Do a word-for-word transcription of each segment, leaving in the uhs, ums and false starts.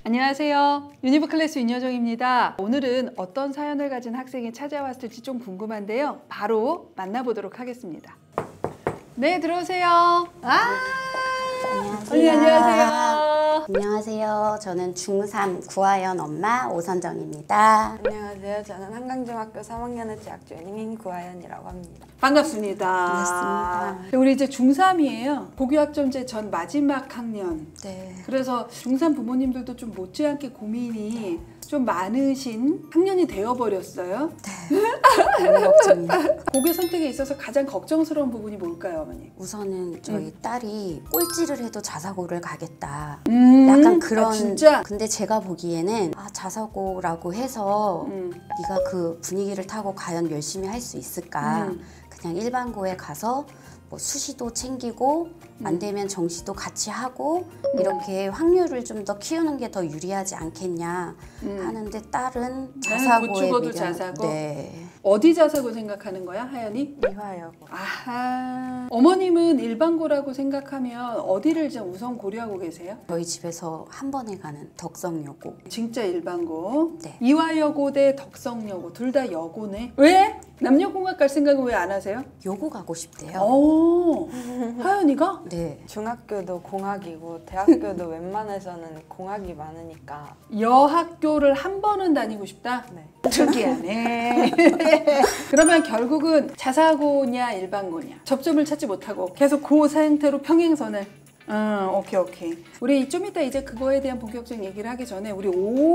안녕하세요. 유니브 클래스 윤여정입니다. 오늘은 어떤 사연을 가진 학생이 찾아왔을지 좀 궁금한데요. 바로 만나보도록 하겠습니다. 네, 들어오세요. 아, 안녕하세요. 언니 안녕하세요. 안녕하세요. 저는 중삼 구하연 엄마 오선정입니다. 안녕하세요. 저는 한강중학교 삼 학년에 재학 중인 구하연이라고 합니다. 반갑습니다. 반갑습니다. 우리 이제 중삼이에요. 고교학점제 전 마지막 학년. 네. 그래서 중삼 부모님들도 좀 못지않게 고민이 좀 많으신 학년이 되어버렸어요. 너무 걱정이에요. 고교 선택에 있어서 가장 걱정스러운 부분이 뭘까요, 어머니? 우선은 저희 음. 딸이 꼴찌를 해도 자사고를 가겠다. 음, 약간 그런. 아, 진짜? 근데 제가 보기에는 아, 자사고라고 해서 음. 네가 그 분위기를 타고 과연 열심히 할 수 있을까? 음. 그냥 일반고에 가서 뭐 수시도 챙기고 안 되면 정시도 같이 하고 음. 이렇게 확률을 좀 더 키우는 게 더 유리하지 않겠냐 음. 하는데 딸은 나는 자사고에 곧 죽어도 미련- 자사고? 네. 어디 자사고 생각하는 거야, 하연이? 이화여고. 아하. 어머님은 일반고라고 생각하면 어디를 좀 우선 고려하고 계세요? 저희 집에서 한 번에 가는 덕성여고. 진짜 일반고. 네. 이화여고 대 덕성여고. 둘 다 여고네. 왜? 남녀공학 갈 생각은 왜 안 하세요? 여고 가고 싶대요. 오. 하연이가? 네. 중학교도 공학이고 대학교도 웬만해서는 공학이 많으니까. 여학교를 한 번은 다니고 싶다? 네. 특이하네. 그러면 결국은 자사고냐 일반고냐 접점을 찾지 못하고 계속 그 상태로 평행선을. 음, 오케이 오케이. 우리 좀 이따 이제 그거에 대한 본격적인 얘기를 하기 전에 우리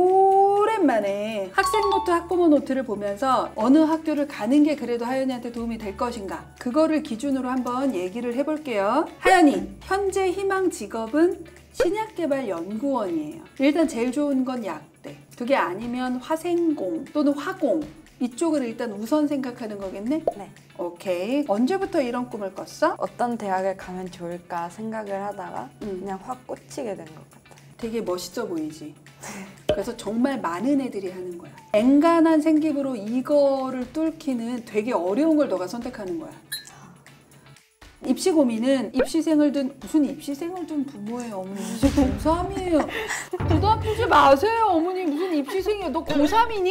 오랜만에 학생 노트, 학부모 노트를 보면서 어느 학교를 가는 게 그래도 하연이한테 도움이 될 것인가, 그거를 기준으로 한번 얘기를 해볼게요. 하연이, 현재 희망 직업은 신약개발연구원이에요. 일단 제일 좋은 건 약대, 그게 아니면 화생공 또는 화공, 이쪽을 일단 우선 생각하는 거겠네? 네. 오케이. 언제부터 이런 꿈을 꿨어? 어떤 대학을 가면 좋을까 생각을 하다가 음. 그냥 확 꽂히게 된 것 같아요. 되게 멋있어 보이지? 그래서 정말 많은 애들이 하는 거야. 앵간한 생기부로 이거를 뚫기는 되게 어려운 걸 너가 선택하는 거야. 입시 고민은 입시생을 둔, 무슨 입시생을 둔 부모예요, 어머니. 이제 고삼이에요. 부담 주지 마세요, 어머니. 무슨 입시생이야. 너 고삼이니?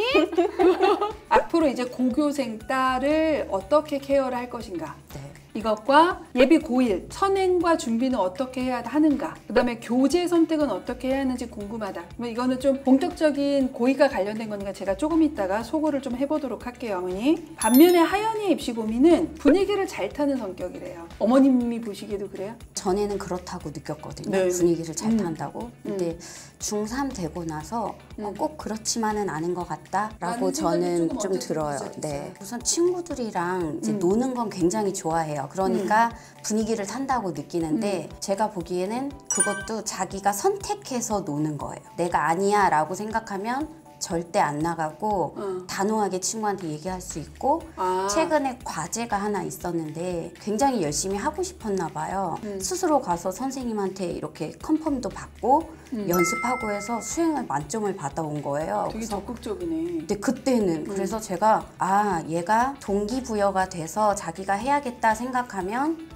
앞으로 이제 고교생 딸을 어떻게 케어를 할 것인가. 네. 이것과 예비 고일, 선행과 준비는 어떻게 해야 하는가, 그 다음에 교재 선택은 어떻게 해야 하는지 궁금하다. 그럼 이거는 좀 본격적인 고의가 관련된 거니까 제가 조금 있다가 소고를 좀 해보도록 할게요, 어머니. 반면에 하연이의 입시 고민은 분위기를 잘 타는 성격이래요. 어머님이 보시기에도 그래요? 전에는 그렇다고 느꼈거든요. 네. 분위기를 잘 음. 탄다고. 근데 중삼 되고 나서 음. 어, 꼭 그렇지만은 않은 것 같다라고 라는 생각이 저는 조금 좀 어쨌든 들어요. 시작했어요. 네. 우선 친구들이랑 이제 음. 노는 건 굉장히 좋아해요. 그러니까 분위기를 탄다고 느끼는데 제가 보기에는 그것도 자기가 선택해서 노는 거예요. 내가 아니야 라고 생각하면 절대 안 나가고 어. 단호하게 친구한테 얘기할 수 있고 아. 최근에 과제가 하나 있었는데 굉장히 열심히 하고 싶었나 봐요. 음. 스스로 가서 선생님한테 이렇게 컨펌도 받고 음. 연습하고 해서 수행을 만점을 받아온 거예요. 되게 그래서 적극적이네. 근데 그때는 그래서 제가 아 얘가 동기부여가 돼서 자기가 해야겠다 생각하면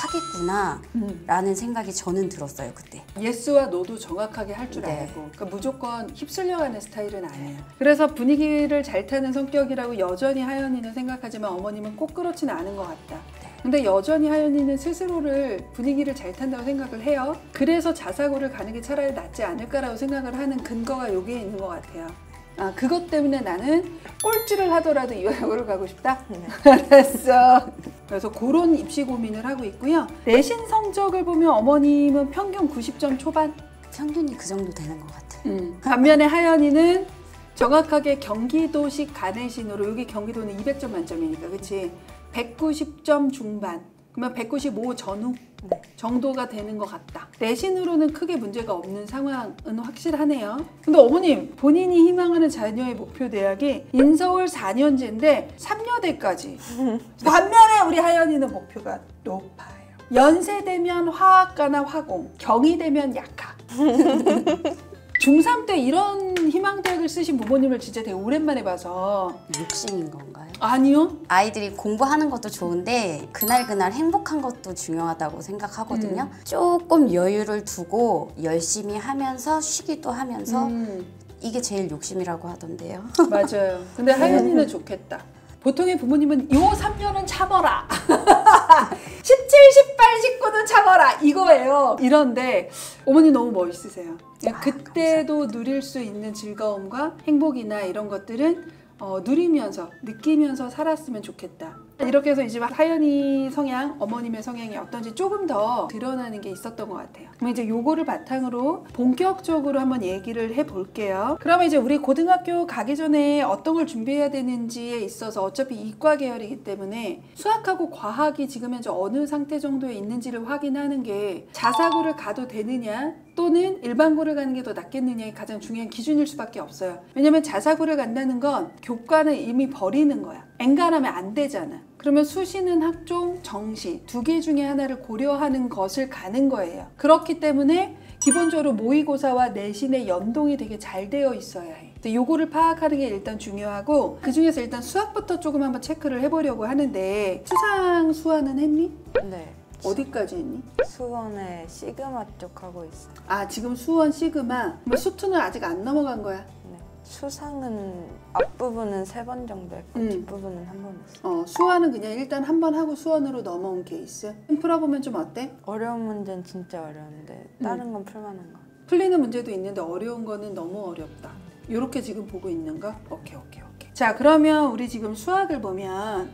하겠구나 음. 라는 생각이 저는 들었어요 그때. 예스와 노도 정확하게 할 줄 네. 알고, 그러니까 무조건 휩쓸려가는 스타일은 아니에요. 그래서 분위기를 잘 타는 성격이라고 여전히 하연이는 생각하지만 어머님은 꼭 그렇지는 않은 것 같다. 근데 여전히 하연이는 스스로를 분위기를 잘 탄다고 생각을 해요. 그래서 자사고를 가는 게 차라리 낫지 않을까라고 생각을 하는 근거가 여기에 있는 것 같아요. 아, 그것 때문에 나는 꼴찌를 하더라도 이화여고를 가고 싶다? 네. 알았어. 그래서 그런 입시 고민을 하고 있고요. 내신 성적을 보면 어머님은 평균 구십 점 초반? 평균이 그 정도 되는 것 같아요. 음. 반면에 하연이는 정확하게 경기도식 가내신으로, 여기 경기도는 이백 점 만점이니까, 그치? 백구십 점 중반. 그러면 백구십오 전후 네. 정도가 되는 것 같다. 내신으로는 크게 문제가 없는 상황은 확실하네요. 근데 어머님, 본인이 희망하는 자녀의 목표 대학이 인서울 사 년제인데 삼 여대까지. 반면에 우리 하연이는 목표가 높아요. 연세대면 화학과나 화공, 경희대면 약학. 중삼 때 이런 희망대학을 쓰신 부모님을 진짜 되게 오랜만에 봐서. 욕심인 건가요? 아니요. 아이들이 공부하는 것도 좋은데 그날그날 행복한 것도 중요하다고 생각하거든요. 음. 조금 여유를 두고 열심히 하면서 쉬기도 하면서 음, 이게 제일 욕심이라고 하던데요. 맞아요. 근데 하연이는 좋겠다. 보통의 부모님은 요 삼 년은 참아라. 십칠, 십팔, 십구는 참아라 이거예요. 이런데 어머니 너무 멋있으세요. 아, 그때도 누릴 수 있는 즐거움과 행복이나 이런 것들은 어, 누리면서 느끼면서 살았으면 좋겠다. 이렇게 해서 이제 하연이 성향, 어머님의 성향이 어떤지 조금 더 드러나는 게 있었던 것 같아요. 그럼 이제 요거를 바탕으로 본격적으로 한번 얘기를 해볼게요. 그러면 이제 우리 고등학교 가기 전에 어떤 걸 준비해야 되는지에 있어서 어차피 이과 계열이기 때문에 수학하고 과학이 지금 현재 어느 상태 정도에 있는지를 확인하는 게 자사고를 가도 되느냐 또는 일반고를 가는 게 더 낫겠느냐의 가장 중요한 기준일 수밖에 없어요. 왜냐면 자사고를 간다는 건 교과는 이미 버리는 거야. 엔간하면 안 되잖아. 그러면 수시는 학종, 정시 두 개 중에 하나를 고려하는 것을 가는 거예요. 그렇기 때문에 기본적으로 모의고사와 내신의 연동이 되게 잘 되어 있어야 해. 요거를 파악하는 게 일단 중요하고 그 중에서 일단 수학부터 조금 한번 체크를 해보려고 하는데 수상 수화는 했니? 네. 어디까지 했니? 수원의 시그마 쪽 하고 있어요. 아 지금 수원 시그마. 그럼 수투는 아직 안 넘어간 거야? 네. 수상은 앞부분은 세 번 정도 했고 음. 뒷부분은 한 번 했어요. 어 수화는 그냥 일단 한 번 하고 수원으로 넘어온 케이스. 풀어보면 좀 어때? 어려운 문제는 진짜 어려운데 다른 건 풀만한 거. 풀리는 문제도 있는데 어려운 거는 너무 어렵다. 이렇게 지금 보고 있는 거? 오케이 오케이 오케이. 자 그러면 우리 지금 수학을 보면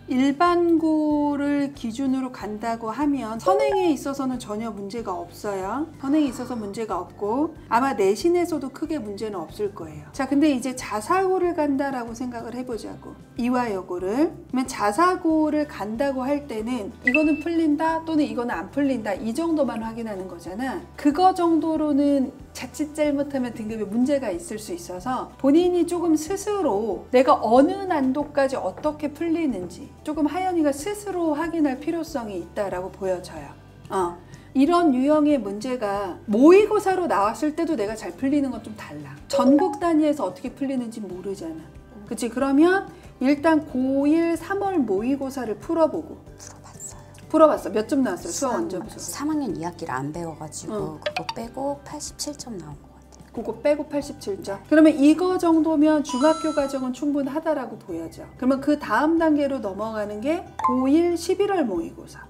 일반고를 기준으로 간다고 하면 선행에 있어서는 전혀 문제가 없어요. 선행에 있어서 문제가 없고 아마 내신에서도 크게 문제는 없을 거예요. 자 근데 이제 자사고를 간다라고 생각을 해보자고. 이화여고를. 그러면 자사고를 간다고 할 때는 이거는 풀린다 또는 이거는 안 풀린다 이 정도만 확인하는 거잖아. 그거 정도로는 자칫 잘못하면 등급에 문제가 있을 수 있어서 본인이 조금 스스로 내가 어느 난도까지 어떻게 풀리는지 조금 하연이가 스스로 확인할 필요성이 있다라고 보여져요. 어. 이런 유형의 문제가 모의고사로 나왔을 때도 내가 잘 풀리는 건 좀 달라. 전국 단위에서 어떻게 풀리는지 모르잖아. 그치? 그러면 일단 고일 삼월 모의고사를 풀어보고 풀어봤어요. 풀어봤어. 몇 점 나왔어요? 수학 원점수. 삼 학년 이 학기를 안 배워가지고 어. 그거 빼고 팔십칠 점 나온 것 같아요. 그거 빼고 팔십칠 점. 그러면 이거 정도면 중학교 과정은 충분하다라고 보여져. 그러면 그 다음 단계로 넘어가는 게 고일 십일월 모의고사.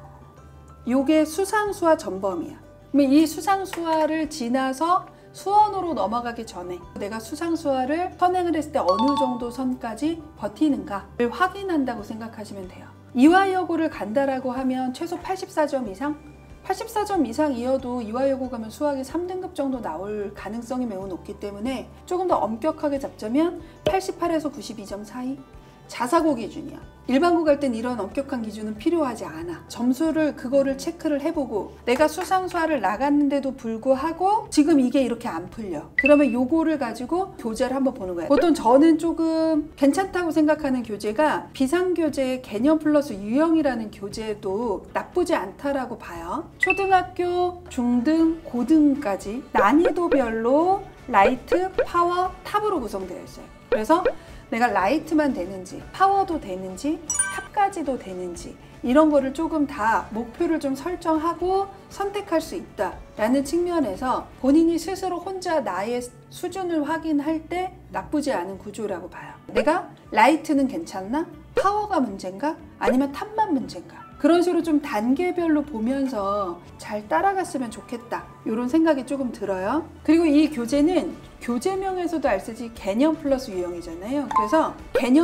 요게 수상수화 전범이야. 그러면 이 수상수화를 지나서 수원으로 넘어가기 전에 내가 수상수화를 선행을 했을 때 어느 정도 선까지 버티는가를 확인한다고 생각하시면 돼요. 이화여고를 간다라고 하면 최소 팔십사 점 이상? 팔십사 점 이상이어도 이화여고 가면 수학이 삼 등급 정도 나올 가능성이 매우 높기 때문에 조금 더 엄격하게 잡자면 팔십팔에서 구십이 점 사이? 자사고 기준이야. 일반고 갈 땐 이런 엄격한 기준은 필요하지 않아. 점수를 그거를 체크를 해보고 내가 수상수화를 나갔는데도 불구하고 지금 이게 이렇게 안 풀려. 그러면 요거를 가지고 교재를 한번 보는 거야. 보통 저는 조금 괜찮다고 생각하는 교재가 비상교재의 개념 플러스 유형이라는 교재도 나쁘지 않다라고 봐요. 초등학교, 중등, 고등까지 난이도별로 라이트, 파워, 탑으로 구성되어 있어요. 그래서 내가 라이트만 되는지 파워도 되는지 탑까지도 되는지 이런 거를 조금 다 목표를 좀 설정하고 선택할 수 있다라는 측면에서 본인이 스스로 혼자 나의 수준을 확인할 때 나쁘지 않은 구조라고 봐요. 내가 라이트는 괜찮나? 파워가 문제인가? 아니면 탑만 문제인가? 그런 식으로 좀 단계별로 보면서 잘 따라갔으면 좋겠다 이런 생각이 조금 들어요. 그리고 이 교재는 교재명에서도 알 수 있지 개념 플러스 유형이잖아요. 그래서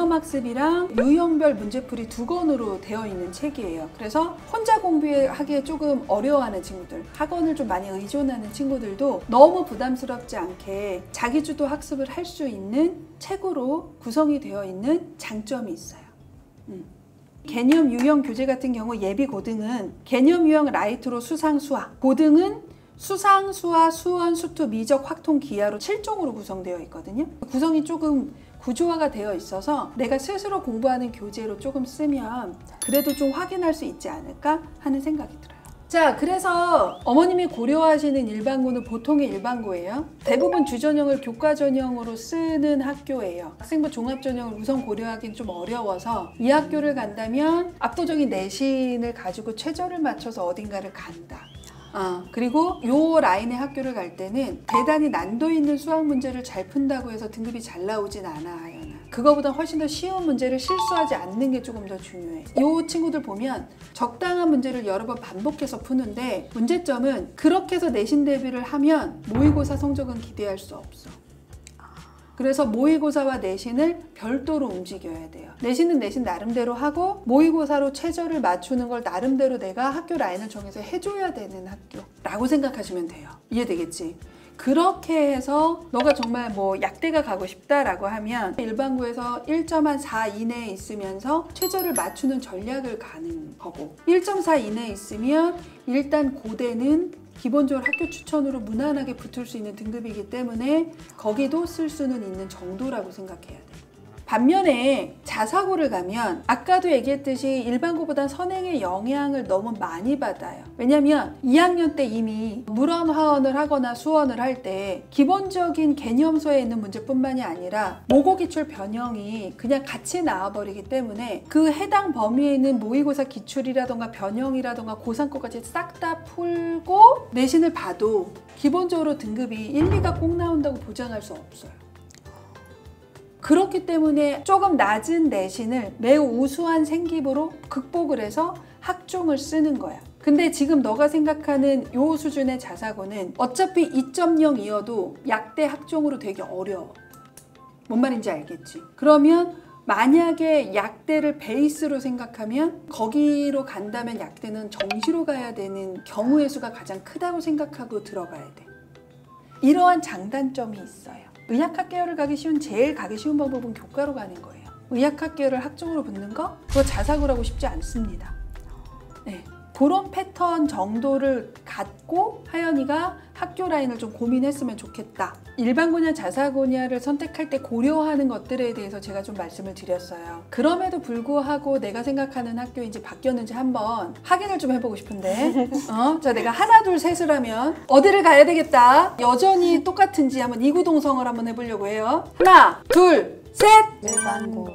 개념학습이랑 유형별 문제풀이 두 권으로 되어 있는 책이에요. 그래서 혼자 공부하기에 조금 어려워하는 친구들, 학원을 좀 많이 의존하는 친구들도 너무 부담스럽지 않게 자기주도 학습을 할 수 있는 책으로 구성이 되어 있는 장점이 있어요. 음. 개념 유형 교재 같은 경우 예비 고등은 개념 유형 라이트로 수상 수화, 고등은 수상, 수화, 수원, 수투, 미적, 확통, 기하로 칠 종으로 구성되어 있거든요. 구성이 조금 구조화가 되어 있어서 내가 스스로 공부하는 교재로 조금 쓰면 그래도 좀 확인할 수 있지 않을까 하는 생각이 들어요. 자, 그래서 어머님이 고려하시는 일반고는 보통의 일반고예요. 대부분 주전형을 교과 전형으로 쓰는 학교예요. 학생부 종합 전형을 우선 고려하기는 좀 어려워서 이 학교를 간다면 압도적인 내신을 가지고 최저를 맞춰서 어딘가를 간다. 어, 그리고 요 라인의 학교를 갈 때는 대단히 난도 있는 수학 문제를 잘 푼다고 해서 등급이 잘 나오진 않아, 하연아. 그거보다 훨씬 더 쉬운 문제를 실수하지 않는 게 조금 더 중요해. 요 친구들 보면 적당한 문제를 여러 번 반복해서 푸는데 문제점은 그렇게 해서 내신 대비를 하면 모의고사 성적은 기대할 수 없어. 그래서 모의고사와 내신을 별도로 움직여야 돼요. 내신은 내신 나름대로 하고 모의고사로 최저를 맞추는 걸 나름대로 내가 학교 라인을 정해서 해줘야 되는 학교라고 생각하시면 돼요. 이해되겠지? 그렇게 해서 너가 정말 뭐 약대가 가고 싶다라고 하면 일반고에서 일 점 사 이내에 있으면서 최저를 맞추는 전략을 가는 거고, 일 점 사 이내에 있으면 일단 고대는 기본적으로 학교 추천으로 무난하게 붙을 수 있는 등급이기 때문에 거기도 쓸 수는 있는 정도라고 생각해야 돼. 반면에 자사고를 가면 아까도 얘기했듯이 일반고보단 선행의 영향을 너무 많이 받아요. 왜냐면 이 학년 때 이미 물원 화원을 하거나 수원을 할 때 기본적인 개념서에 있는 문제뿐만이 아니라 모고기출 변형이 그냥 같이 나와버리기 때문에 그 해당 범위에 있는 모의고사 기출이라던가 변형이라던가 고삼거까지 싹 다 풀고 내신을 봐도 기본적으로 등급이 일, 이가 꼭 나온다고 보장할 수 없어요. 그렇기 때문에 조금 낮은 내신을 매우 우수한 생기부로 극복을 해서 학종을 쓰는 거야. 근데 지금 너가 생각하는 요 수준의 자사고는 어차피 이 점 영이어도 약대 학종으로 되게 어려워. 뭔 말인지 알겠지? 그러면 만약에 약대를 베이스로 생각하면 거기로 간다면 약대는 정시로 가야 되는 경우의 수가 가장 크다고 생각하고 들어가야 돼. 이러한 장단점이 있어요. 의학학 계열을 가기 쉬운, 제일 가기 쉬운 방법은 교과로 가는 거예요. 의학학 계열을 학종으로 붙는 거? 그거 자사고라고 쉽지 않습니다. 네. 그런 패턴 정도를 갖고 하연이가 학교 라인을 좀 고민했으면 좋겠다. 일반고냐 자사고냐를 선택할 때 고려하는 것들에 대해서 제가 좀 말씀을 드렸어요. 그럼에도 불구하고 내가 생각하는 학교인지 바뀌었는지 한번 확인을 좀 해보고 싶은데 어? 자, 내가 하나 둘 셋을 하면 어디를 가야 되겠다. 여전히 똑같은지 한번 이구동성을 한번 해보려고 해요. 하나 둘 셋! 일반고.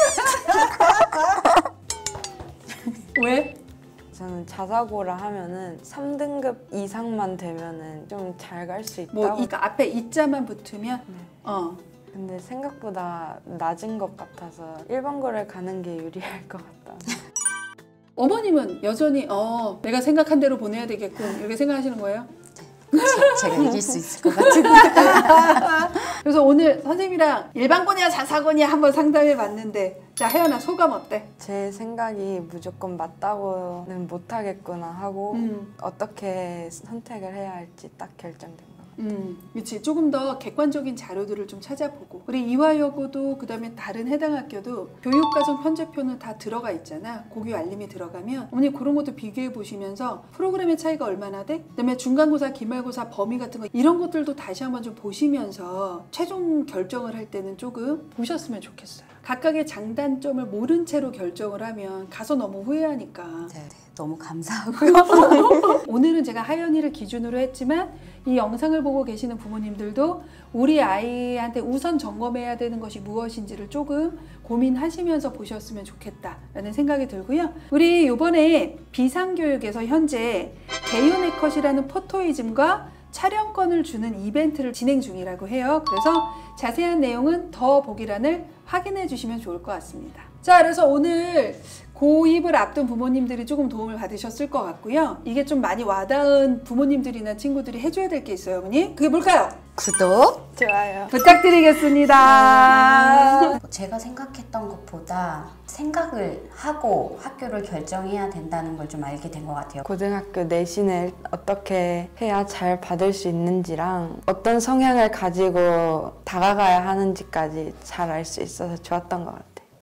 왜? 저는 자사고라 하면은 삼 등급 이상만 되면은 좀 잘 갈 수 있다고. 뭐 이, 앞에 이자만 붙으면 네. 어. 근데 생각보다 낮은 것 같아서 일반고를 가는 게 유리할 것 같다. 어머님은 여전히 어 내가 생각한 대로 보내야 되겠군 이렇게 생각하시는 거예요? 제, 제가 이길 수 있을 것 같은데. 그래서 오늘 선생님이랑 일반고냐 자사고냐 한번 상담해 봤는데, 자 혜연아 소감 어때? 제 생각이 무조건 맞다고는 못하겠구나 하고 음. 어떻게 선택을 해야 할지 딱 결정된 것 같아요. 음, 그렇지. 조금 더 객관적인 자료들을 좀 찾아보고, 우리 이화여고도 그 다음에 다른 해당 학교도 교육과정 편제표는 다 들어가 있잖아. 고교 알림이 들어가면 어머니 그런 것도 비교해 보시면서 프로그램의 차이가 얼마나 돼? 그 다음에 중간고사, 기말고사 범위 같은 거 이런 것들도 다시 한번 좀 보시면서 최종 결정을 할 때는 조금 보셨으면 좋겠어요. 각각의 장단점을 모른 채로 결정을 하면 가서 너무 후회하니까. 네, 네, 너무 감사하고요. 오늘은 제가 하연이를 기준으로 했지만 이 영상을 보고 계시는 부모님들도 우리 아이한테 우선 점검해야 되는 것이 무엇인지를 조금 고민하시면서 보셨으면 좋겠다라는 생각이 들고요. 우리 이번에 비상교육에서 현재 개윤의컷이라는 포토이즘과 촬영권을 주는 이벤트를 진행 중이라고 해요. 그래서 자세한 내용은 더 보기란을 확인해 주시면 좋을 것 같습니다. 자, 그래서 오늘 고입을 앞둔 부모님들이 조금 도움을 받으셨을 것 같고요. 이게 좀 많이 와닿은 부모님들이나 친구들이 해줘야 될 게 있어요, 어머니. 그게 뭘까요? 구독! 좋아요. 부탁드리겠습니다. 제가 생각했던 것보다 생각을 하고 학교를 결정해야 된다는 걸 좀 알게 된 것 같아요. 고등학교 내신을 어떻게 해야 잘 받을 수 있는지랑 어떤 성향을 가지고 다가가야 하는지까지 잘 알 수 있어서 좋았던 것 같아요.